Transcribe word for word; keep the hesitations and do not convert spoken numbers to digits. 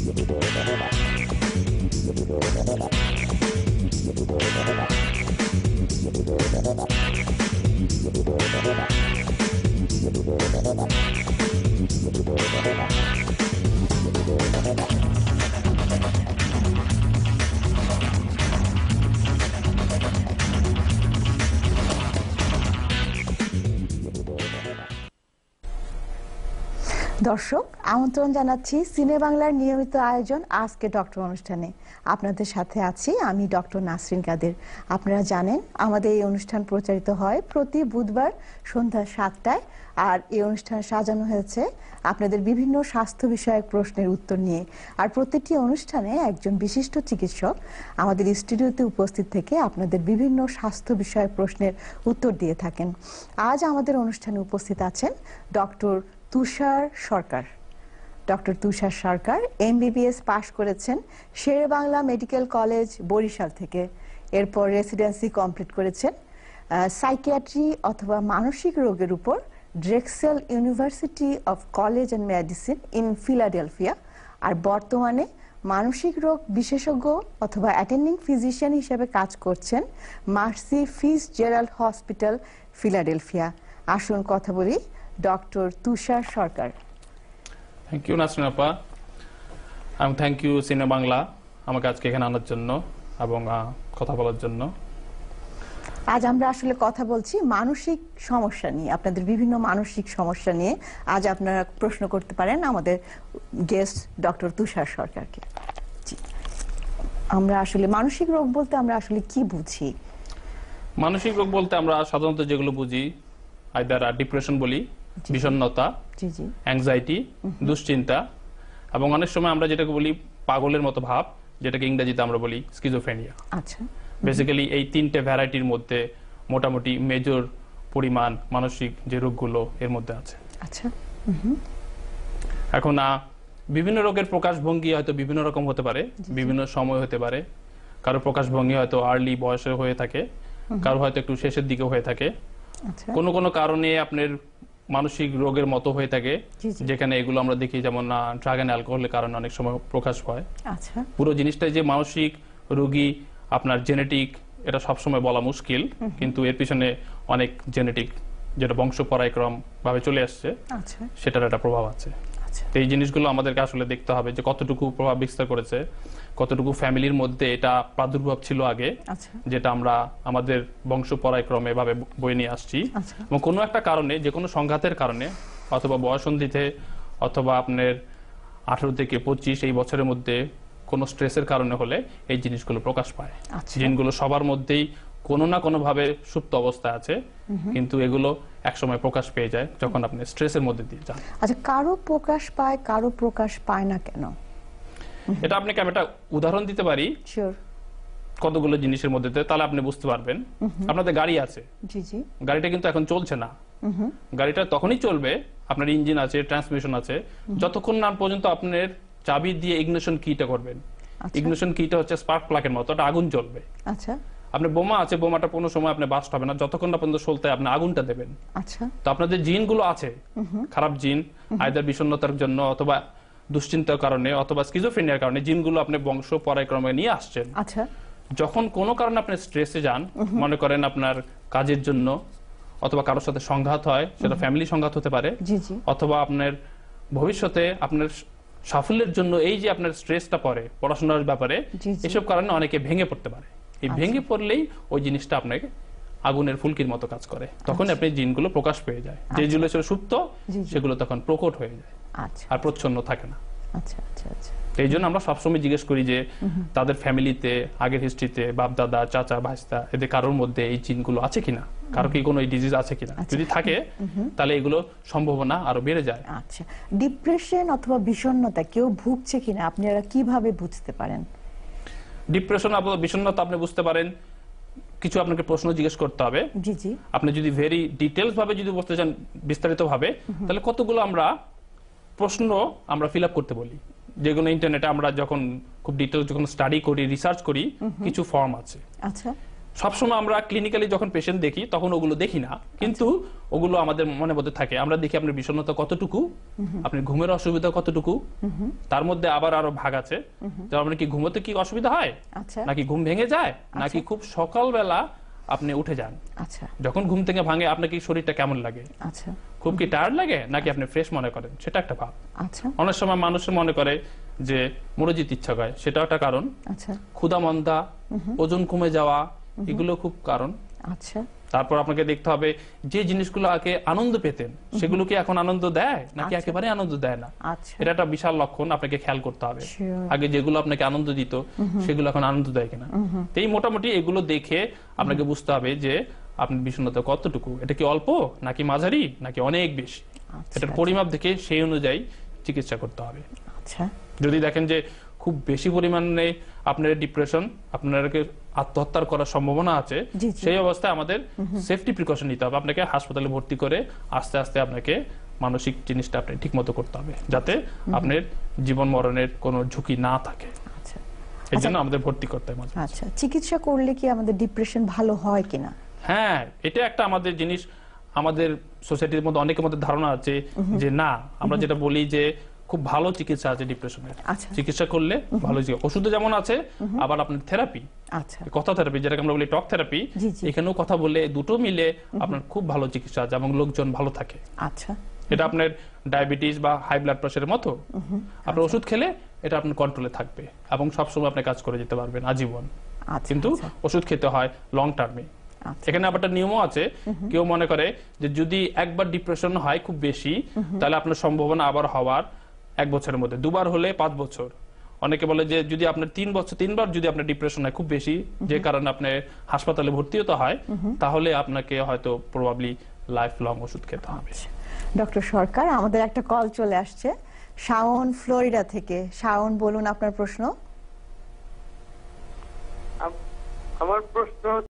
দর্শক আমন্ত্রণ জানাচ্ছি সিনে বাংলার নিয়মিত আয়োজন আজকে ডক্টর অনুষ্ঠানে। আপনাদের সাথে আছি আমি ডক্টর নাসরিন কাদের। আপনারা জানেন আমাদের এই অনুষ্ঠান প্রচারিত হয় প্রতি বুধবার সন্ধ্যা সাতটায়, আর এই অনুষ্ঠান সাজানো হয়েছে আপনাদের বিভিন্ন স্বাস্থ্য বিষয়ক প্রশ্নের উত্তর নিয়ে। আর প্রতিটি অনুষ্ঠানে একজন বিশিষ্ট চিকিৎসক আমাদের স্টুডিওতে উপস্থিত থেকে আপনাদের বিভিন্ন স্বাস্থ্য বিষয়ক প্রশ্নের উত্তর দিয়ে থাকেন। আজ আমাদের অনুষ্ঠানে উপস্থিত আছেন doctor Tushar Sarkar. Doctor Tushar Sarkar MBBS pass করেছেন শেরেবাংলা মেডিকেল কলেজ বরিশাল থেকে। এরপর রেসিডেন্সি কমপ্লিট করেছেন সাইকিয়াট্রি অথবা মানসিক রোগের উপর Drexel university of college and medicine in Philadelphia. আর বর্তমানে মানসিক রোগ বিশেষজ্ঞ অথবা অ্যাটেন্ডিং ফিজিশিয়ান হিসেবে কাজ করছেন মার্সি ফিটজেরাল্ড হসপিটাল ফিলাডেলফিয়া। আসুন কথা বলি doctor Tushar Sarkar. Thank you Nasrin আপা, এবং থ্যাংক ইউ সিনে বাংলা আমাকে আজকে এখানে আনার জন্য এবং কথা বলার জন্য। আজ আমরা আসলে কথা বলছি মানসিক সমস্যা নিয়ে, আপনাদের বিভিন্ন মানসিক সমস্যা নিয়ে আজ আপনারা প্রশ্ন করতে পারেন আমাদের গেস্ট ডক্টর তুষার সরকারকে। আমরা আসলে মানসিক রোগ বলতে আমরা আসলে কি বুঝি? মানসিক রোগ বলতে আমরা সাধারণত যেগুলো বুঝি আইদার ডিপ্রেশন বলি, বিষণ্ণতা, অ্যাংজাইটি, দুশ্চিন্তা, এবং অনেক সময় আমরা যেটাকে বলি পাগলের মতো ভাব, যেটাকে ইংরেজিতে আমরা বলি স্কিজোফ্রেনিয়া। আচ্ছা, বেসিক্যালি এই তিনটে ভ্যারাইটির মধ্যে মোটামুটি মেজর পরিমাণ মানসিক যে রোগগুলো এর মধ্যে আছে। আচ্ছা, এখন বিভিন্ন রোগের প্রকাশভঙ্গি হয়তো বিভিন্ন রকম হতে পারে, বিভিন্ন সময় হতে পারে। কারো প্রকাশভঙ্গি হয়তো আর্লি বয়সে হয়ে থাকে, কারো হয়তো একটু শেষের দিকে হয়ে থাকে। কোনো কোনো কারণে আপনার মানসিক রোগের মতো হয়ে থাকে, যেখানে এগুলো আমরা দেখি যেমন ড্রাগ অ্যান্ড অ্যালকোহলের কারণে অনেক সময় প্রকাশ পায়। আচ্ছা, পুরো জিনিসটা যে মানসিক রোগী আপনার জেনেটিক, এটা সবসময় বলা মুশকিল, কিন্তু এর পিছনে অনেক জেনেটিক যেটা বংশ পরায়ক্রম ভাবে চলে আসছে, সেটার একটা প্রভাব আছে। এই জিনিসগুলো আমাদেরকে আসলে দেখতে হবে যে কতটুকু প্রভাব বিস্তার করেছে, কতটুকু ফ্যামিলির মধ্যে এটা প্রাদুর্ভাব ছিল আগে, যেটা আমরা আমাদের বংশ পরায়ক্রমে ভাবে বয়ে নিয়ে আসছি, এবং কোনো একটা কারণে, যে কোনো সংঘাতের কারণে অথবা বয়সন্ধিতে অথবা আপনার আঠারো থেকে পঁচিশ এই বছরের মধ্যে কোনো স্ট্রেসের কারণে হলে এই জিনিসগুলো প্রকাশ পায়। জিনগুলো সবার মধ্যেই কোনো না কোনো ভাবে সুপ্ত অবস্থায় আছে, কিন্তু এগুলো একসময় প্রকাশ পেয়ে যায় যখন আপনি স্ট্রেসের মধ্যে দিয়ে যান। আচ্ছা, কারো প্রকাশ পায়, কারো প্রকাশ পায় না কেন? এটা আপনাকে আমি একটা উদাহরণ দিতে পারি শিওর কতগুলো জিনিসের মধ্যে, তাহলে আপনি বুঝতে পারবেন। আপনাদের গাড়ি আছে, জি জি, গাড়িটা কিন্তু এখন চলছে না। গাড়িটা তখনই চলবে, আপনার ইঞ্জিন আছে, ট্রান্সমিশন আছে, যতক্ষণ না পর্যন্ত আপনার চাবি দিয়ে ইগনিশন কিটা করবেন। ইগনিশন কিটা হচ্ছে স্পার্ক প্লাগের মতো, ওটা আগুন জ্বলবে। আচ্ছা, আপনার বোমা আছে, বোমাটা কোনো সময় আপনি বাস্ট হবে না যতক্ষণ না পর্যন্ত সলতে আপনি আগুনটা দেবেন। আচ্ছা, তো আপনাদের জিনগুলো আছে, খারাপ জিন, আইদার বিষণ্ণতার জন্য অথবা দুশ্চিন্তার কারণে অথবা স্কিজোফ্রেনিয়ার কারণে জিনগুলো আপনি বংশ পরায়ক্রমে নিয়ে আসছেন। আচ্ছা, যখন কোনো কারণে আপনি স্ট্রেসে যান, মনে করেন আপনার কাজের জন্য অথবা কারোর সাথে সংঘাত হয়, সেটা ফ্যামিলি সংঘাত হতে পারে, অথবা আপনার ভবিষ্যতে আপনার সাফল্যের জন্য এই যে আপনার স্ট্রেসটা পড়ে পড়াশোনার ব্যাপারে, এসব কারণে অনেকে ভেঙে পড়তে পারে। এই ভেঙে পড়লেই ওই জিনিসটা আপনাকে আগুনের ফুলকির মতো কাজ করে, তখন আপনি জিনগুলো প্রকাশ পেয়ে যায়, যেগুলো ছিল সুপ্ত সেগুলো তখন প্রকট হয়ে যায় আর প্রচ্ছন্ন থাকে না। আচ্ছা আচ্ছা আচ্ছা, এই জন্য আমরা সবসময় জিজ্ঞেস করি যে তাদের ফ্যামিলিতে, আগের হিস্ট্রিতে, বাপ দাদা, চাচা, ভাইস্তা, এদের কারোর মধ্যে এই জিনগুলো আছে কিনা, কারো কি কোনো ডিজিজ আছে কিনা। যদি থাকে তাহলে এগুলো সম্ভাবনা আরো বেড়ে যায়। আচ্ছা, ডিপ্রেশন অথবা বিষণ্ণতা কেউ ভুগছে কিনা আপনারা কিভাবে বুঝতে পারেন? ডিপ্রেশন অথবা বিষণ্ণতা আপনি বুঝতে পারেন, কিছু আপনাকে প্রশ্ন জিজ্ঞেস করতে হবে। জি জি, আপনি যদি ভেরি ডিটেইলস ভাবে যদি বলতে চান, বিস্তারিত ভাবে, তাহলে কতগুলো আমরা প্রশ্ন আমরা ফিল আপ করতে বলি, যেগুলো ইন্টারনেটে আমরা যখন খুব ডিটেইলস যখন স্টাডি করি, রিসার্চ করি, কিছু ফর্ম আছে। আচ্ছা, সবসময় আমরা ক্লিনিক্যালি যখন পেশেন্ট দেখি তখন ওগুলো দেখি না, কিন্তু ওগুলো আমাদের মনে মধ্যে থাকে। আমরা দেখি আপনার বিষণ্ণতা কতটুকু, আপনার ঘুমের অসুবিধা কতটুকু, তার মধ্যে আবার আরো ভাগ আছে। যেমন আপনার কি ঘুমোতে কি অসুবিধা হয়, নাকি ঘুম ভেঙে যায়, নাকি খুব সকালবেলা আপনি উঠে যান, আচ্ছা যখন ঘুম থেকে ভাঙে আপনার কি শরীরটা কেমন লাগে, আচ্ছা খুব কি টায়ার্ড লাগে, নাকি আপনি ফ্রেশ মনে করেন, সেটা একটা ভাব। আচ্ছা অনেক সময় মানুষ মনে করে যে মরে যেতে ইচ্ছা করে, সেটাও একটা কারণ। আচ্ছা ক্ষুধা মন্দা, ওজন কমে যাওয়া, এগুলো খুব কারণ। আচ্ছা তারপর আপনাকে দেখতে হবে যে জিনিসগুলো আগে আনন্দ পেতেন সেগুলো কি এখন আনন্দ দেয়, নাকি একেবারে আনন্দ দেয় না। আচ্ছা এটা একটা বিশাল লক্ষণ, আপনাকে খেয়াল করতে হবে। Sure. আগে যেগুলো আপনাকে আনন্দ দিত সেগুলো এখন আনন্দ দেয় কিনা। তো এই মোটামুটি এগুলো দেখে আপনাকে বুঝতে হবে যে আপনার বিষণ্ণতা কতটুকু, এটা কি অল্প, নাকি মাঝারি, নাকি অনেক বেশি। আচ্ছা, এটার আচ্ছা। পরিমাপ দেখে সেই অনুযায়ী চিকিৎসা করতে হবে। আচ্ছা যদি দেখেন যে খুব বেশি পরিমাণে আপনার ডিপ্রেশন, আপনাকে আত্মহত্যার করার সম্ভাবনা আছে, জি, জি। সেই অবস্থায় আমাদের সেফটি প্রিকশন নিতে হবে। আপনাকে হাসপাতালে ভর্তি করে আস্তে আস্তে আপনাকে মানসিক জিনিসটা আপনি ঠিক মতো করতে হবে, যাতে আপনার জীবন মরণের কোনো ঝুঁকি না থাকে। আচ্ছা এই জন্য আমাদের ভর্তি করতে হবে। আচ্ছা চিকিৎসা করলে কি আমাদের ডিপ্রেশন ভালো হয় কিনা? হ্যাঁ, এটা একটা আমাদের জিনিস। আমাদের সোসাইটির মধ্যে অনেকের মধ্যে ধারণা আছে যে না, আমরা যেটা বলি যে খুব ভালো চিকিৎসা আছে ডিপ্রেশনের। আচ্ছা চিকিৎসা করলে ভালো চিকিৎসা, ওষুধে যেমন আছে, আবার আপনার থেরাপি, আচ্ছা কথা থেরাপি, যেটাকে আমরা বলি টক থেরাপি, জি, জি। এখানেও কথা বলে দুটো মিলে আপনার খুব ভালো চিকিৎসা আছে এবং লোকজন ভালো থাকে। আচ্ছা এটা আপনার ডায়াবেটিস বা হাই ব্লাড প্রেশারের মতো, আপনার ওষুধ খেলে এটা আপনার কন্ট্রোলে থাকবে এবং সবসময় আপনি কাজ করে যেতে পারবেন আজীবন। আচ্ছা কিন্তু আচ্ছা, ওষুধ খেতে হয় লং টার্মে। আচ্ছা। এখানে আবার একটা নিয়মও আছে। কেউ মনে করে যে যদি একবার ডিপ্রেশন হয় খুব বেশি, তাহলে আপনার সম্ভাবনা আবার হওয়ার এক বছরের মধ্যে, দুবার হলে পাঁচ বছর। অনেকে বলে যে যদি আপনার তিন বছর তিনবার যদি আপনার ডিপ্রেশন হয় খুব বেশি, যে কারণে আপনি হাসপাতালে ভর্তি হতে হয়, তাহলে আপনাকে হয়তো প্রবাবলি লাইফ লং ওষুধ খেতে হবে। ডক্টর সরকার, আমাদের একটা কল চলে আসছে শাওন, ফ্লোরিডা থেকে। শাওন, বলুন আপনার প্রশ্ন। আমার প্রশ্ন